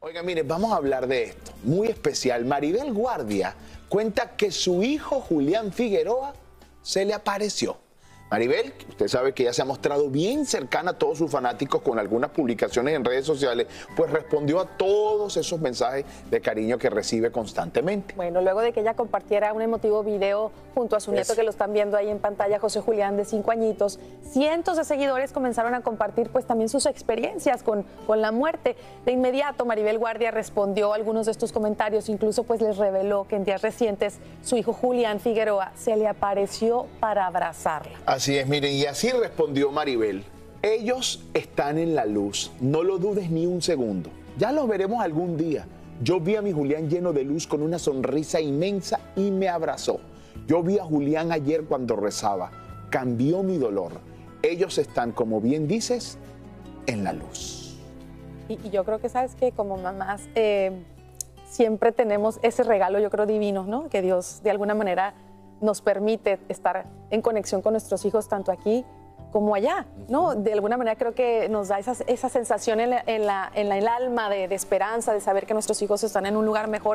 Oiga, mire, vamos a hablar de esto, muy especial. Maribel Guardia cuenta que su hijo Julián Figueroa se le apareció. Maribel, usted sabe que ya se ha mostrado bien cercana a todos sus fanáticos con algunas publicaciones en redes sociales, pues respondió a todos esos mensajes de cariño que recibe constantemente. Bueno, luego de que ella compartiera un emotivo video junto a su nieto, que lo están viendo ahí en pantalla, José Julián, de 5 añitos, cientos de seguidores comenzaron a compartir pues también sus experiencias con la muerte. De inmediato, Maribel Guardia respondió a algunos de estos comentarios, incluso pues les reveló que en días recientes su hijo Julián Figueroa se le apareció para abrazarla. Así es, miren, y así respondió Maribel. Ellos están en la luz, no lo dudes ni un segundo. Ya los veremos algún día. Yo vi a mi Julián lleno de luz con una sonrisa inmensa y me abrazó. Yo vi a Julián ayer cuando rezaba. Cambió mi dolor. Ellos están, como bien dices, en la luz. Y yo creo que, ¿sabes qué? Como mamás siempre tenemos ese regalo, yo creo, divino, ¿no? Que Dios de alguna manera nos permite estar en conexión con nuestros hijos tanto aquí como allá, ¿no? De alguna manera creo que nos da esa sensación en el alma de esperanza, de saber que nuestros hijos están en un lugar mejor.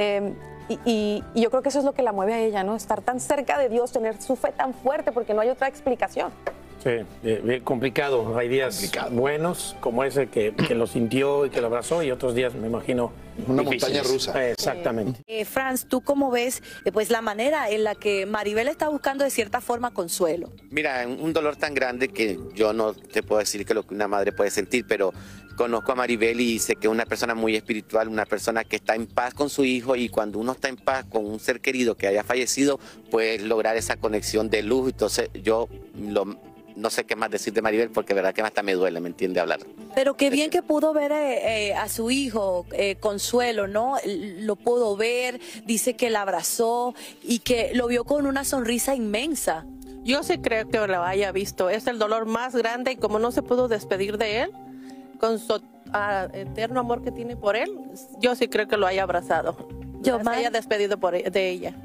Y yo creo que eso es lo que la mueve a ella, ¿no? Estar tan cerca de Dios, tener su fe tan fuerte, porque no hay otra explicación. Sí, complicado. Hay días buenos, como ese que lo sintió y que lo abrazó, y otros días, me imagino, una difíciles. montaña rusa. Exactamente. Franz, ¿tú cómo ves pues la manera en la que Maribel está buscando de cierta forma consuelo? Mira, un dolor tan grande que yo no te puedo decir que lo que una madre puede sentir, pero conozco a Maribel y sé que es una persona muy espiritual, una persona que está en paz con su hijo, y cuando uno está en paz con un ser querido que haya fallecido, puedes lograr esa conexión de luz. Entonces yo no sé qué más decir de Maribel, porque verdad que hasta me duele, ¿me entiende? Hablar. Pero qué bien que pudo ver a su hijo, Consuelo, ¿no? Lo pudo ver, dice que la abrazó y que lo vio con una sonrisa inmensa. Yo sí creo que lo haya visto. Es el dolor más grande, y como no se pudo despedir de él, con su eterno amor que tiene por él, yo sí creo que lo haya abrazado. Se haya despedido de ella.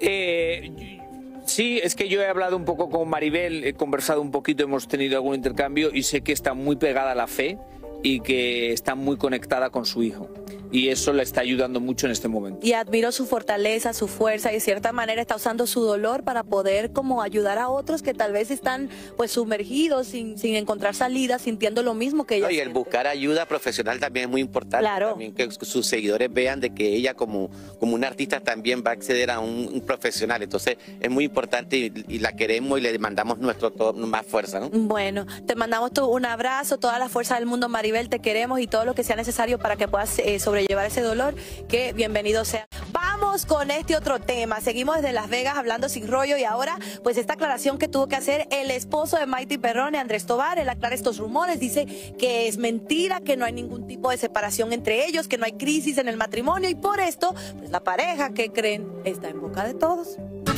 Sí, es que yo he hablado un poco con Maribel, he conversado un poquito, hemos tenido algún intercambio, y sé que está muy pegada a la fe y que está muy conectada con su hijo. Y eso le está ayudando mucho en este momento. Y admiro su fortaleza, su fuerza, y de cierta manera está usando su dolor para poder como ayudar a otros que tal vez están pues sumergidos, sin encontrar salida, sintiendo lo mismo que ella Y el siente. buscar ayuda profesional también es muy importante. Claro. También que sus seguidores vean de que ella como una artista también va a acceder a un profesional. Entonces es muy importante, y la queremos y le mandamos más fuerza, ¿no? Bueno, te mandamos un abrazo, toda la fuerza del mundo, Maribel, te queremos, y todo lo que sea necesario para que puedas sobrellevar ese dolor, que bienvenido sea. Vamos con este otro tema. Seguimos desde Las Vegas hablando sin rollo, y ahora pues esta aclaración que tuvo que hacer el esposo de Maite Perrone, Andrés Tovar. Él aclara estos rumores, dice que es mentira, que no hay ningún tipo de separación entre ellos, que no hay crisis en el matrimonio, y por esto pues la pareja, que creen, está en boca de todos.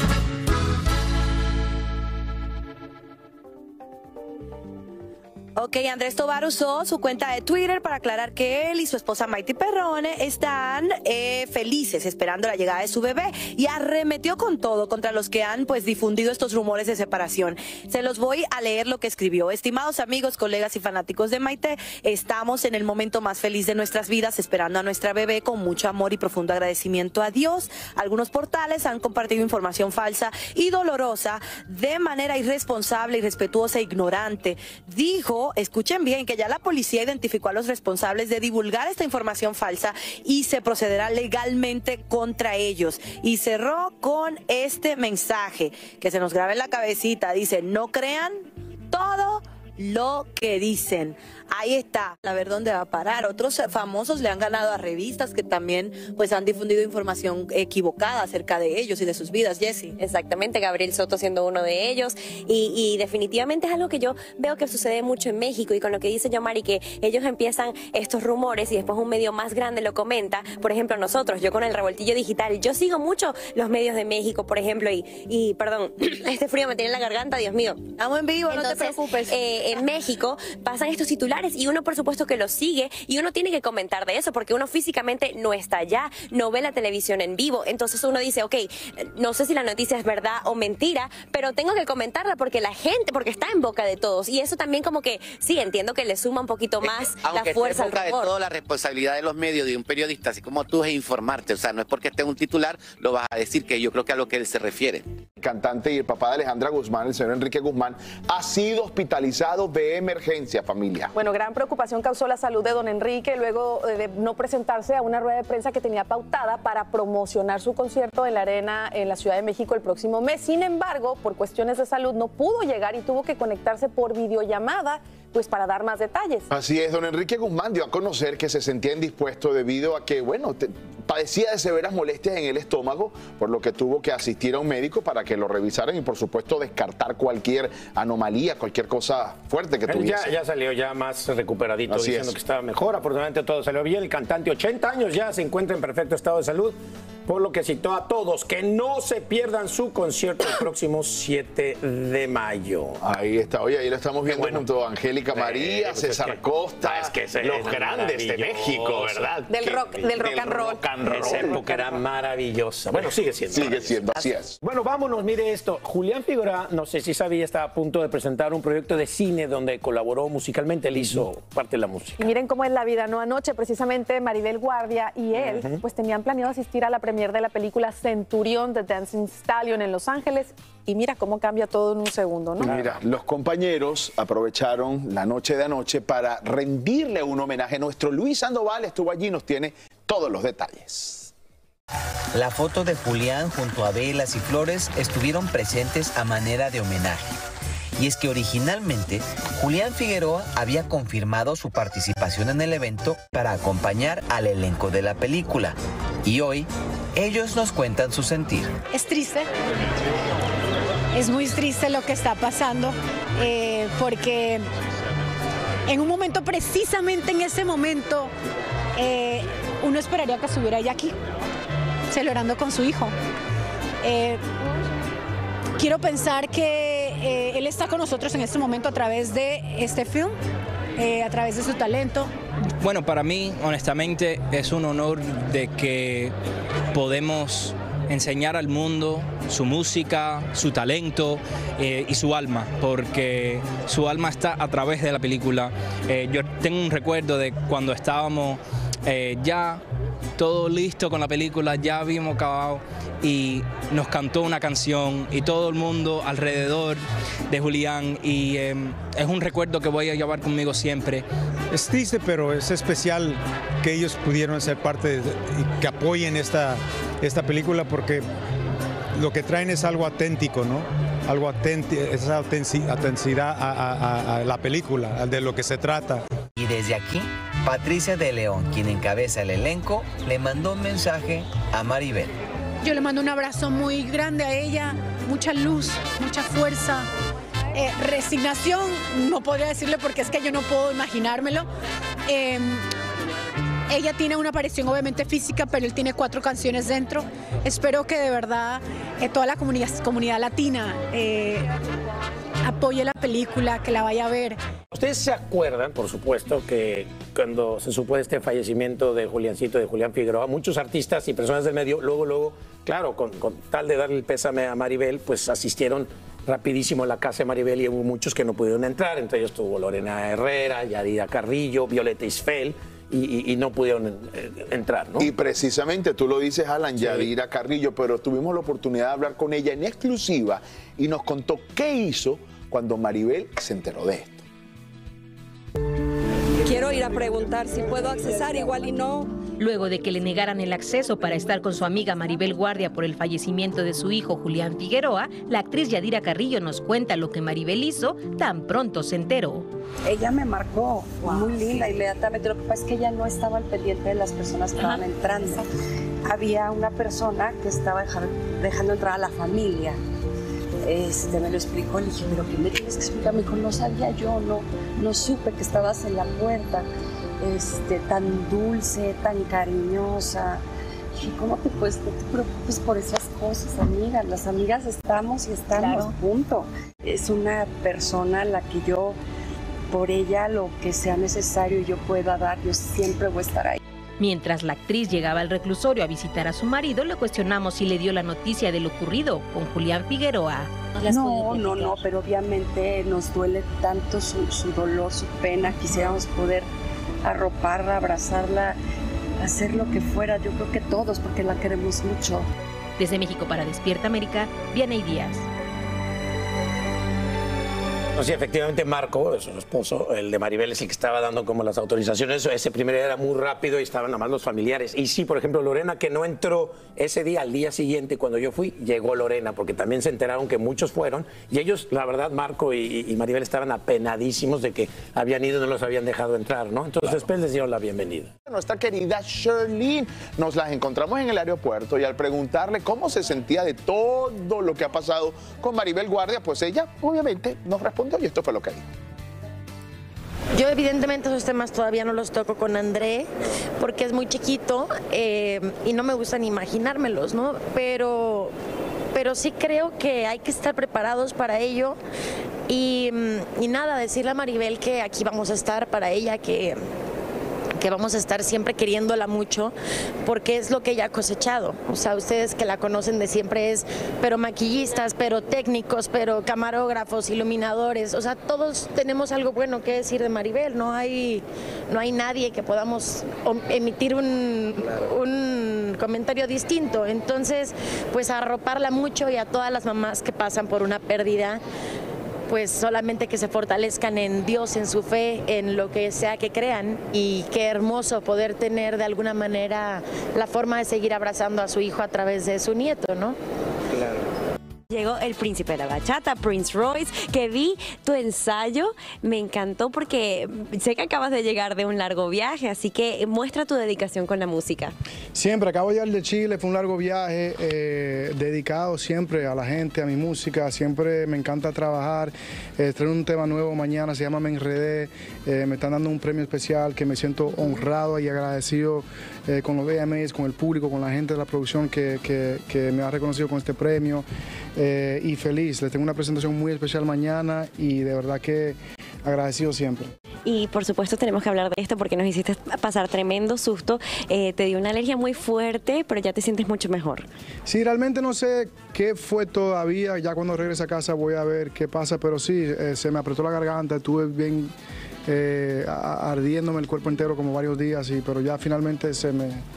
Ok, Andrés Tovar usó su cuenta de Twitter para aclarar que él y su esposa Maite Perrone están felices esperando la llegada de su bebé, y arremetió con todo contra los que han pues difundido estos rumores de separación. Se los voy a leer lo que escribió. Estimados amigos, colegas y fanáticos de Maite, estamos en el momento más feliz de nuestras vidas, esperando a nuestra bebé con mucho amor y profundo agradecimiento a Dios. Algunos portales han compartido información falsa y dolorosa de manera irresponsable, irrespetuosa e ignorante. Dijo, escuchen bien, que ya la policía identificó a los responsables de divulgar esta información falsa y se procederá legalmente contra ellos. Y cerró con este mensaje que se nos graba en la cabecita. Dice: no crean todo lo que dicen. Ahí está, a ver dónde va a parar. Otros famosos le han ganado a revistas que también pues han difundido información equivocada acerca de ellos y de sus vidas. Jessie. Exactamente, Gabriel Soto siendo uno de ellos, y definitivamente es algo que yo veo que sucede mucho en México, y con lo que dice Yomari, que ellos empiezan estos rumores y después un medio más grande lo comenta. Por ejemplo, nosotros, yo con el Revoltillo Digital, yo sigo mucho los medios de México, por ejemplo, y perdón, este frío me tiene en la garganta, Dios mío. Estamos en vivo, entonces, no te preocupes. en México pasan estos titulares y uno por supuesto que los sigue y uno tiene que comentar de eso porque uno físicamente no está allá, no ve la televisión en vivo. Entonces uno dice, ok, no sé si la noticia es verdad o mentira, pero tengo que comentarla porque la gente, porque está en boca de todos. Y eso también como que, sí, entiendo que le suma un poquito más la fuerza al rumor. De todo, la responsabilidad de los medios, de un periodista, así como tú, es informarte. O sea, no es porque esté un titular, lo vas a decir, que yo creo que a lo que él se refiere. El cantante y el papá de Alejandra Guzmán, el señor Enrique Guzmán, ha sido hospitalizado de emergencia, familia. Bueno, gran preocupación causó la salud de don Enrique luego de no presentarse a una rueda de prensa que tenía pautada para promocionar su concierto en la Arena en la Ciudad de México el próximo mes. Sin embargo, por cuestiones de salud no pudo llegar y tuvo que conectarse por videollamada pues para dar más detalles. Así es, don Enrique Guzmán dio a conocer que se sentía indispuesto debido a que, bueno, padecía de severas molestias en el estómago, por lo que tuvo que asistir a un médico para que lo revisaran y, por supuesto, descartar cualquier anomalía, cualquier cosa fuerte que tuviese. Ya salió ya más recuperadito, Así diciendo es. que estaba mejor. Afortunadamente todo salió bien. El cantante, 80 años ya, se encuentra en perfecto estado de salud, por lo que citó a todos que no se pierdan su concierto el próximo 7 de mayo. Ahí está, oye, ahí lo estamos viendo junto a Angélica María, pues César Costa, los grandes de México, ¿verdad? Del rock and roll. Esa época era maravillosa. Bueno, sigue siendo. Sigue siendo, así es. Bueno, vámonos, mire esto. Julián Figueroa, no sé si sabía, estaba a punto de presentar un proyecto de cine donde colaboró musicalmente. Él hizo parte de la música. Y miren cómo es la vida, ¿no? Anoche precisamente Maribel Guardia y él pues tenían planeado asistir a la premier de la película Centurión de Dancing Stallion en Los Ángeles. Y mira cómo cambia todo en un segundo, ¿no? Mira, los compañeros aprovecharon la noche de anoche para rendirle un homenaje. Nuestro Luis Sandoval estuvo allí y nos tiene todos los detalles. La foto de Julián junto a velas y flores estuvieron presentes a manera de homenaje. Y es que originalmente Julián Figueroa había confirmado su participación en el evento para acompañar al elenco de la película. Y hoy ellos nos cuentan su sentir. Es triste. Es muy triste lo que está pasando, porque en un momento, precisamente en ese momento, uno esperaría que estuviera ella aquí, celebrando con su hijo. Quiero pensar que él está con nosotros en este momento a través de este film, a través de su talento. Bueno, para mí, honestamente, es un honor de que podemos enseñar al mundo su música, su talento y su alma, porque su alma está a través de la película. Yo tengo un recuerdo de cuando estábamos ya todo listo con la película, ya habíamos acabado y nos cantó una canción y todo el mundo alrededor de Julián, y es un recuerdo que voy a llevar conmigo siempre. Es triste, pero es especial que ellos pudieron ser parte y que apoyen esta película, porque lo que traen es algo auténtico, ¿no? Algo auténtico, esa autenticidad a la película, de lo que se trata. Y desde aquí, Patricia de León, quien encabeza el elenco, le mandó un mensaje a Maribel. Yo le mando un abrazo muy grande a ella, mucha luz, mucha fuerza, resignación, no podría decirle porque es que yo no puedo imaginármelo. Ella tiene una aparición obviamente física, pero él tiene 4 canciones dentro. Espero que de verdad toda la comunidad latina apoye la película, que la vaya a ver. Ustedes se acuerdan, por supuesto, que cuando se supo de este fallecimiento de Juliancito, de Julián Figueroa, muchos artistas y personas del medio, luego, claro, con tal de darle el pésame a Maribel, pues asistieron rapidísimo a la casa de Maribel y hubo muchos que no pudieron entrar. Entre ellos estuvo Lorena Herrera, Yadira Carrillo, Violeta Isfel, y no pudieron entrar, ¿no? Y precisamente tú lo dices, Alan, Yadira Carrillo, pero tuvimos la oportunidad de hablar con ella en exclusiva y nos contó qué hizo cuando Maribel se enteró de esto. Quiero ir a preguntar si puedo accesar, igual y no. Luego de que le negaran el acceso para estar con su amiga Maribel Guardia por el fallecimiento de su hijo Julián Figueroa, la actriz Yadira Carrillo nos cuenta lo que Maribel hizo tan pronto se enteró. Ella me marcó, muy linda, inmediatamente. Lo que pasa es que ella no estaba al pendiente de las personas que estaban entrando. Había una persona que estaba dejando entrar a la familia. Me lo explicó, le dije, pero ¿qué me tienes que explicar? Me dijo, no sabía yo, no supe que estabas en la puerta, tan dulce, tan cariñosa. Dije, ¿cómo te puedes? No te preocupes por esas cosas, amigas. Las amigas estamos y estamos, punto. Es una persona a la que yo por ella lo que sea necesario y yo pueda dar, yo siempre voy a estar ahí. Mientras la actriz llegaba al reclusorio a visitar a su marido, le cuestionamos si le dio la noticia de lo ocurrido con Julián Figueroa. No, pero obviamente nos duele tanto su dolor, su pena. Quisiéramos poder arroparla, abrazarla, hacer lo que fuera. Yo creo que todos, porque la queremos mucho. Desde México para Despierta América, Vianey Díaz. No, sí, efectivamente Marco, su esposo, el de Maribel, es el que estaba dando como las autorizaciones. Ese primer día era muy rápido y estaban nada más los familiares. Y sí, por ejemplo, Lorena, que no entró ese día, al día siguiente, cuando yo fui, llegó Lorena, porque también se enteraron que muchos fueron. Y ellos, la verdad, Marco y Maribel estaban apenadísimos de que habían ido y no los habían dejado entrar, ¿no? Entonces después les dieron la bienvenida. Nuestra querida Shirley, nos las encontramos en el aeropuerto y al preguntarle cómo se sentía de todo lo que ha pasado con Maribel Guardia, pues ella obviamente nos respondió y esto fue lo que dijo. Yo evidentemente esos temas todavía no los toco con André porque es muy chiquito y no me gusta ni imaginármelos, ¿no? Pero sí creo que hay que estar preparados para ello y nada, decirle a Maribel que aquí vamos a estar para ella, que vamos a estar siempre queriéndola mucho porque es lo que ella ha cosechado. O sea, ustedes que la conocen de siempre pero maquillistas, pero técnicos, pero camarógrafos, iluminadores, o sea, todos tenemos algo bueno que decir de Maribel. No hay nadie que podamos emitir un comentario distinto. Entonces, pues arroparla mucho y a todas las mamás que pasan por una pérdida, pues solamente que se fortalezcan en Dios, en su fe, en lo que sea que crean, y qué hermoso poder tener de alguna manera la forma de seguir abrazando a su hijo a través de su nieto, ¿no? Claro. Llegó el príncipe de la bachata, Prince Royce, que vi tu ensayo, me encantó porque sé que acabas de llegar de un largo viaje, así que muestra tu dedicación con la música. Siempre, acabo de llegar de Chile, fue un largo viaje, dedicado siempre a la gente, a mi música, siempre me encanta trabajar, traigo un tema nuevo mañana, se llama Me Enredé, me están dando un premio especial que me siento honrado y agradecido con los VMAs, con el público, con la gente de la producción que me ha reconocido con este premio. Y feliz, les tengo una presentación muy especial mañana y de verdad que agradecido siempre. Y por supuesto tenemos que hablar de esto porque nos hiciste pasar tremendo susto, te dio una alergia muy fuerte, pero ya te sientes mucho mejor. Sí, realmente no sé qué fue todavía, ya cuando regrese a casa voy a ver qué pasa, pero sí, se me apretó la garganta, estuve bien ardiéndome el cuerpo entero como varios días, pero ya finalmente se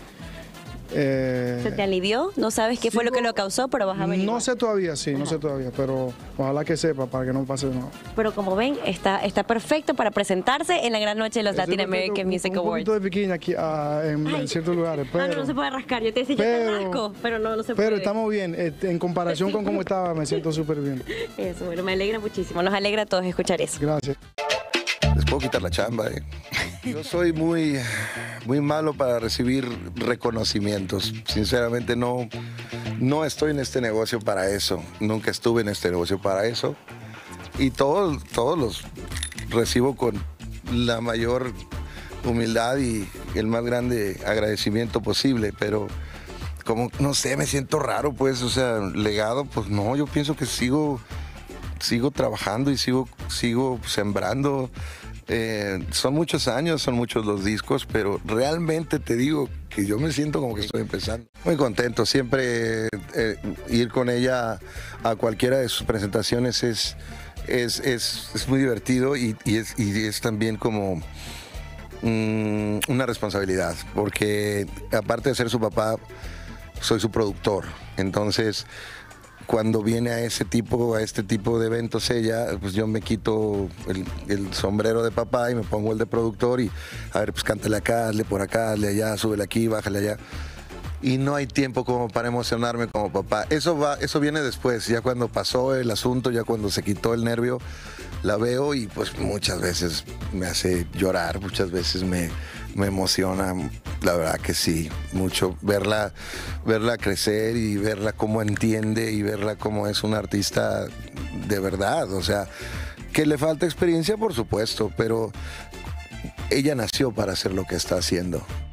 te alivió, no sabes qué fue lo que lo causó, pero vas a averiguar. No sé todavía, no sé todavía, pero ojalá que sepa para que no pase nada. Pero como ven, está perfecto para presentarse en la gran noche de los Latin American Music Awards. Un poquito de bikini aquí en ciertos lugares, pero... No se puede rascar, yo te decía, yo te rasco, pero no se puede. Pero estamos bien, en comparación con cómo estaba, me siento súper bien. Eso, bueno, me alegra muchísimo, nos alegra a todos escuchar eso. Gracias. Les puedo quitar la chamba, Yo soy muy malo para recibir reconocimientos. Sinceramente no estoy en este negocio para eso. Nunca estuve en este negocio para eso. Y todos los recibo con la mayor humildad y el más grande agradecimiento posible. Pero como, no sé, me siento raro, pues, o sea, legado, pues no, yo pienso que sigo trabajando y sigo sembrando. Son muchos años, son muchos los discos, pero realmente te digo que yo me siento como que estoy empezando. Muy contento, siempre ir con ella a cualquiera de sus presentaciones es muy divertido y es también como una responsabilidad, porque aparte de ser su papá, soy su productor, entonces... Cuando viene a este tipo de eventos ella, pues yo me quito el sombrero de papá y me pongo el de productor y a ver, pues cántale acá, hazle por acá, hazle allá, súbele aquí, bájale allá. Y no hay tiempo como para emocionarme como papá. Eso viene después, ya cuando pasó el asunto, ya cuando se quitó el nervio, la veo y pues muchas veces me hace llorar, muchas veces me emociona, la verdad que sí, mucho verla crecer y verla cómo entiende y verla cómo es una artista de verdad, o sea, que le falta experiencia por supuesto, pero ella nació para hacer lo que está haciendo.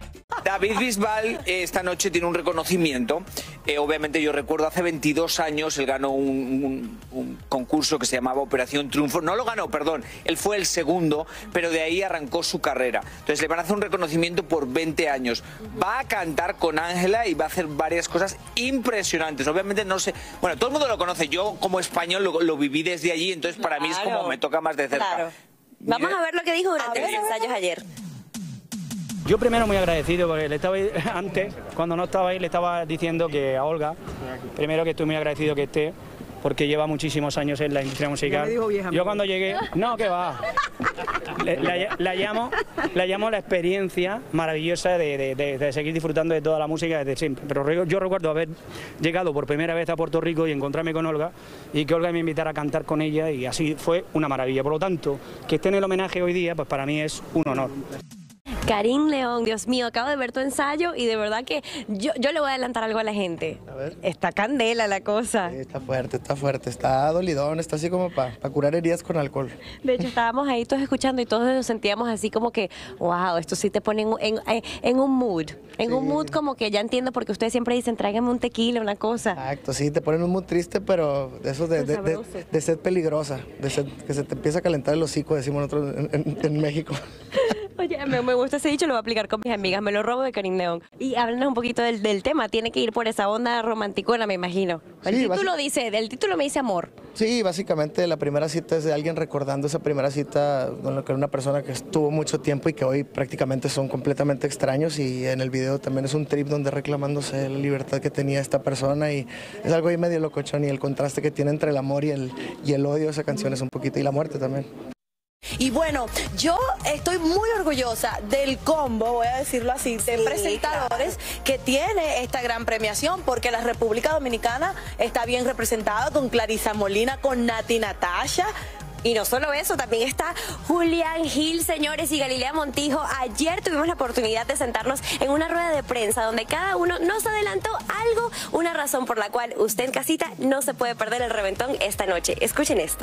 David Bisbal esta noche tiene un reconocimiento. Obviamente yo recuerdo hace 22 años él ganó un concurso que se llamaba Operación Triunfo. No lo ganó, perdón, él fue el segundo, pero de ahí arrancó su carrera. Entonces le van a hacer un reconocimiento por 20 años. Va a cantar con Ángela y va a hacer varias cosas impresionantes. Obviamente no sé, bueno, todo el mundo lo conoce. Yo como español lo viví desde allí, entonces para mí es como me toca más de cerca. Claro. Vamos a ver lo que dijo durante los ensayos ayer. Yo primero muy agradecido porque le estaba antes, cuando no estaba ahí, le estaba diciendo que a Olga, primero que estoy muy agradecido que esté, porque lleva muchísimos años en la industria musical. Yo cuando llegué, no, que va, la llamo la experiencia maravillosa de seguir disfrutando de toda la música desde siempre. Pero yo recuerdo haber llegado por primera vez a Puerto Rico y encontrarme con Olga y que Olga me invitara a cantar con ella y así fue una maravilla. Por lo tanto, que esté en el homenaje hoy día, pues para mí es un honor. Karim León, Dios mío, acabo de ver tu ensayo y de verdad que yo le voy a adelantar algo a la gente. A ver. Está candela la cosa. Sí, está fuerte, está dolidón, está así como para curar heridas con alcohol. De hecho, estábamos ahí todos escuchando y todos nos sentíamos así como que, wow, esto sí te pone en un mood. En un mood como que ya entiendo porque ustedes siempre dicen, tráigame un tequila, una cosa. Exacto, sí, te ponen un mood triste, pero de esos de sed peligrosa, de sed que se te empieza a calentar el hocico, decimos nosotros en México. Oye, me gusta ese dicho, lo voy a aplicar con mis amigas, me lo robo de Karim León. Y háblanos un poquito del tema, tiene que ir por esa onda romanticona, me imagino. El título me dice amor. Sí, básicamente la primera cita es de alguien recordando esa primera cita con la que era una persona que estuvo mucho tiempo y que hoy prácticamente son completamente extraños, y en el video también es un trip donde reclamándose la libertad que tenía esta persona, y es algo ahí medio locochón, y el contraste que tiene entre el amor y el odio de esa canción es un poquito, y la muerte también. Y bueno, yo estoy muy orgullosa del combo, voy a decirlo así, de presentadores que tiene esta gran premiación, porque la República Dominicana está bien representada con Clarisa Molina, con Nati Natasha. Y no solo eso, también está Julián Gil, señores, y Galilea Montijo. Ayer tuvimos la oportunidad de sentarnos en una rueda de prensa donde cada uno nos adelantó algo, una razón por la cual usted en casita no se puede perder el reventón esta noche. Escuchen esto.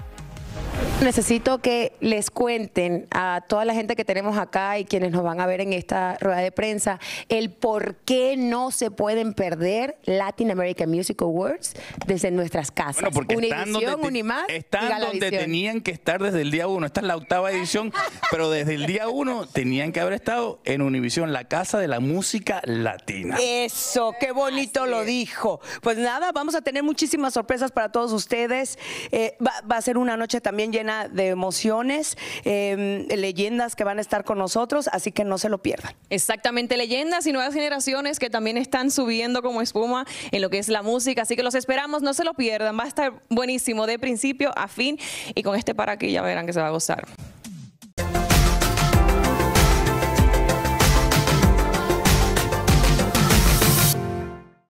Necesito que les cuenten a toda la gente que tenemos acá y quienes nos van a ver en esta rueda de prensa el por qué no se pueden perder Latin American Music Awards desde nuestras casas. Bueno, porque Univisión, Unimás, están donde tenían que estar desde el día 1. Esta es la 8ª edición, pero desde el día 1 tenían que haber estado en Univisión, la casa de la música latina. Eso, qué bonito lo dijo. Pues nada, vamos a tener muchísimas sorpresas para todos ustedes. Va a ser una noche también llena de emociones, leyendas que van a estar con nosotros, así que no se lo pierdan. Exactamente, leyendas y nuevas generaciones que también están subiendo como espuma en lo que es la música, así que los esperamos, no se lo pierdan, va a estar buenísimo de principio a fin, y con este para aquí ya verán que se va a gozar.